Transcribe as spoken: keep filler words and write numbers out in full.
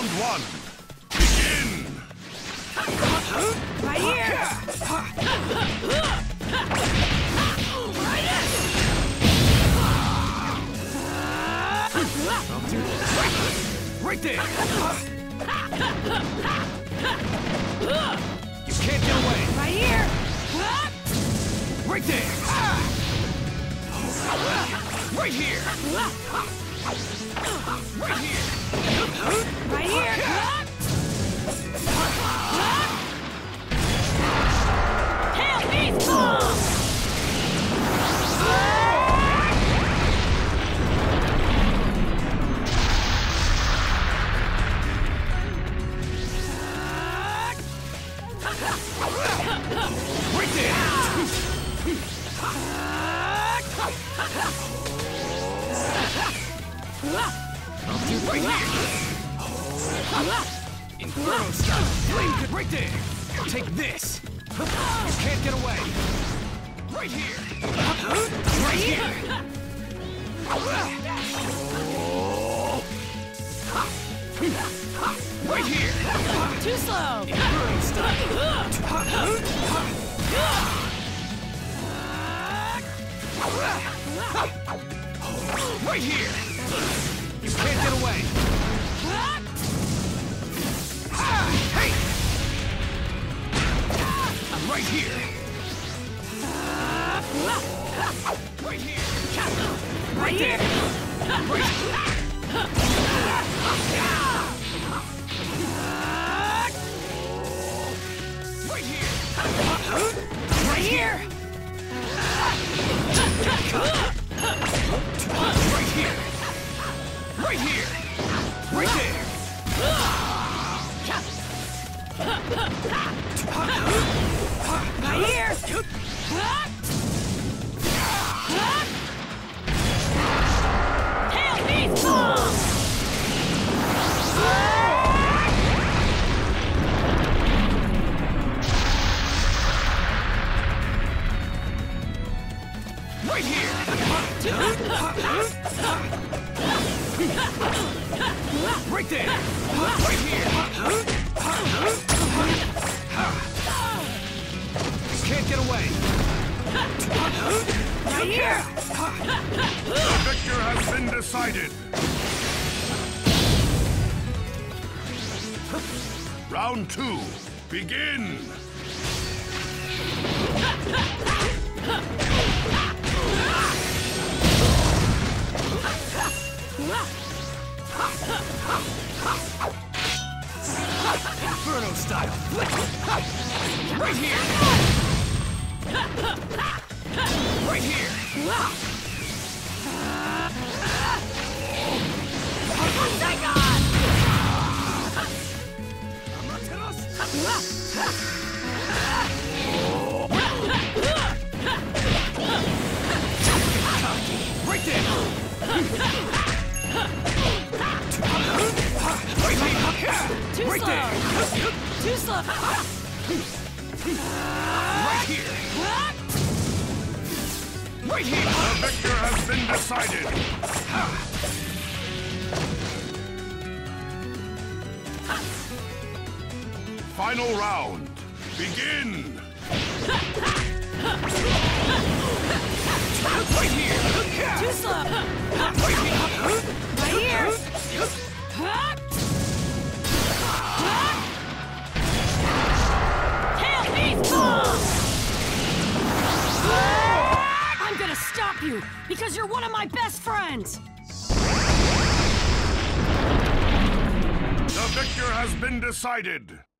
Round one. Begin! Right here! Right there! You can't get away! Right here! Right there! Right here! Right here! Right here! Tail beast bomb! Right there! Right here! Inferno style! Flame could right there! Take this! You can't get away! Right here! Right here! Right here! Too slow! Inferno style! Right here! You can't get away! Hey! I'm right here! Right here! Right here! Right Right here! Right here! Right here! Right here! Right there! Right here! Tail beast bomb! Right here! Right there! Right here! You can't get away! Right here! The victor has been decided. Round two. Begin! Inferno style! Right here! Right here! Right there! Too Right slow! there! Too slow! Right here! Right here! The victor has been decided. Final round. Begin! Right here! Too slow! Right here! Right here! Tail beast bomb! I'm gonna stop you because you're one of my best friends! The victor has been decided.